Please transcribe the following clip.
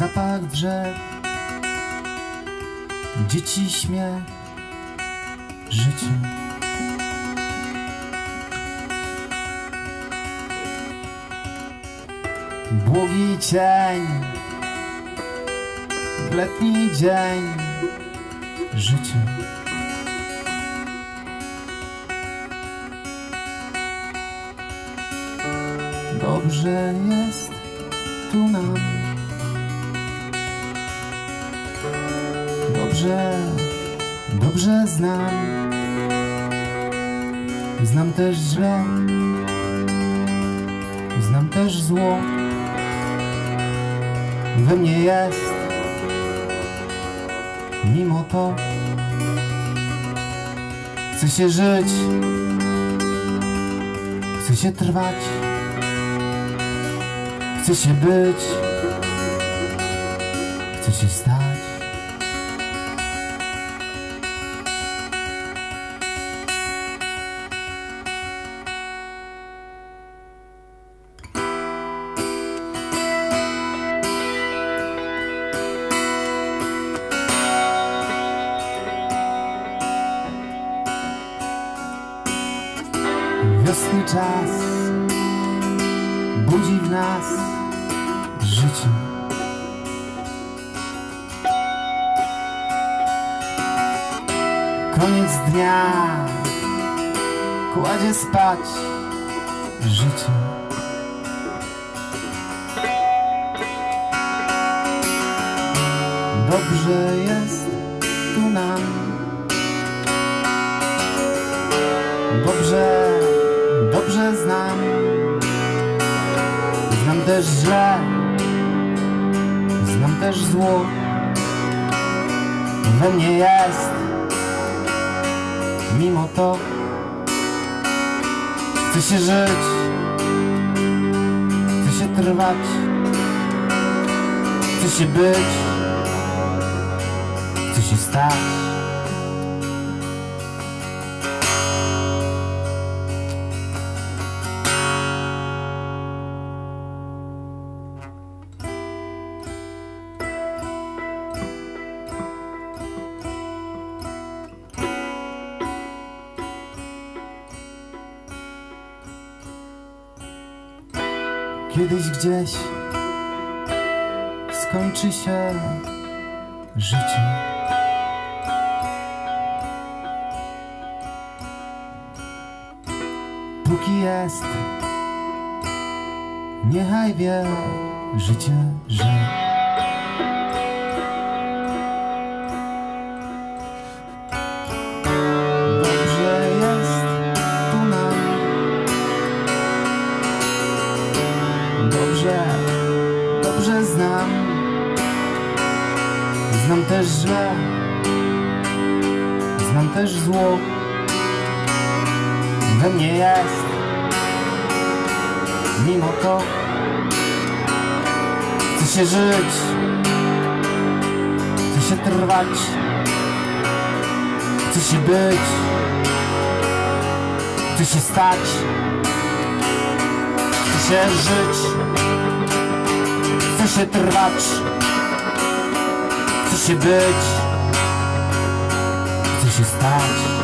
zapach drzew, dzieci, śmiech, życie. Błogi cień, letni dzień, życie. Dobrze jest tu nam, dobrze znam. Znam też źle, znam też zło. We mnie jest, mimo to chce się żyć, chce się trwać, chce się być, chce się stać. Wiosny czas budzi w nas życie. Koniec dnia kładzie spać życie. Dobrze jest tu nam, dobrze znam. Znam też źle, znam też zło. We mnie jest, mimo to chce się żyć, chce się trwać, chce się być, chce się stać. Kiedyś gdzieś skończy się życie. Póki jest, niechaj wie życie, że dobrze jest tu nam. Dobrze znam. Znam też źle, znam też zło. We mnie jest, mimo to chce się żyć, chce się trwać, chce się być, chce się stać, chce się żyć, chce się trwać, chce się być, chce się stać.